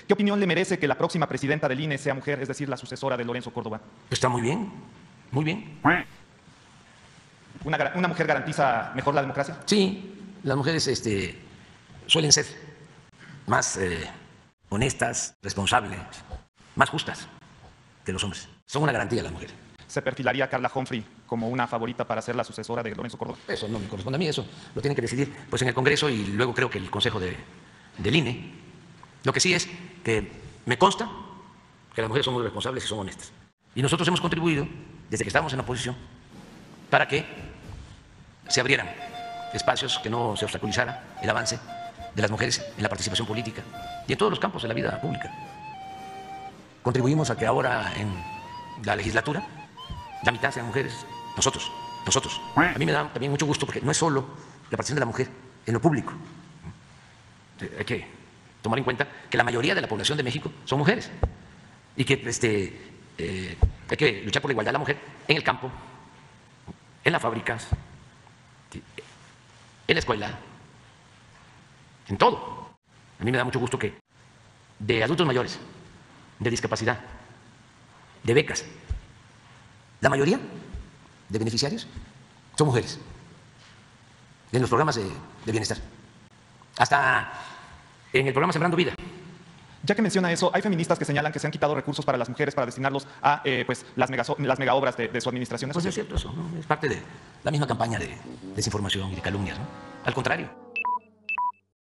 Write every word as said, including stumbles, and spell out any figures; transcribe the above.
¿Qué opinión le merece que la próxima presidenta del I N E sea mujer, es decir, la sucesora de Lorenzo Córdoba? Está muy bien, muy bien. ¿Una, una mujer garantiza mejor la democracia? Sí, las mujeres este, suelen ser más eh, honestas, responsables, más justas que los hombres. Son una garantía las mujeres. ¿Se perfilaría a Carla Humphrey como una favorita para ser la sucesora de Lorenzo Córdoba? Eso no me corresponde a mí, eso lo tienen que decidir pues en el Congreso y luego creo que el Consejo de, del I N E. Lo que sí es que me consta que las mujeres son muy responsables y son honestas. Y nosotros hemos contribuido, desde que estábamos en la oposición, para que se abrieran espacios, que no se obstaculizara el avance de las mujeres en la participación política y en todos los campos de la vida pública. Contribuimos a que ahora en la legislatura la mitad sean mujeres, nosotros, nosotros. A mí me da también mucho gusto porque no es solo la participación de la mujer en lo público. Hay que tomar en cuenta que la mayoría de la población de México son mujeres y que este, eh, hay que luchar por la igualdad de la mujer en el campo, en las fábricas, en la escuela, en todo. A mí me da mucho gusto que de adultos mayores, de discapacidad, de becas, la mayoría de beneficiarios son mujeres en los programas de, de bienestar. Hasta en el programa Sembrando Vida. Ya que menciona eso, hay feministas que señalan que se han quitado recursos para las mujeres para destinarlos a eh, pues, las, mega, las megaobras de, de su administración. Pues es cierto eso, ¿no? Es parte de la misma campaña de desinformación y de calumnias, ¿no? Al contrario.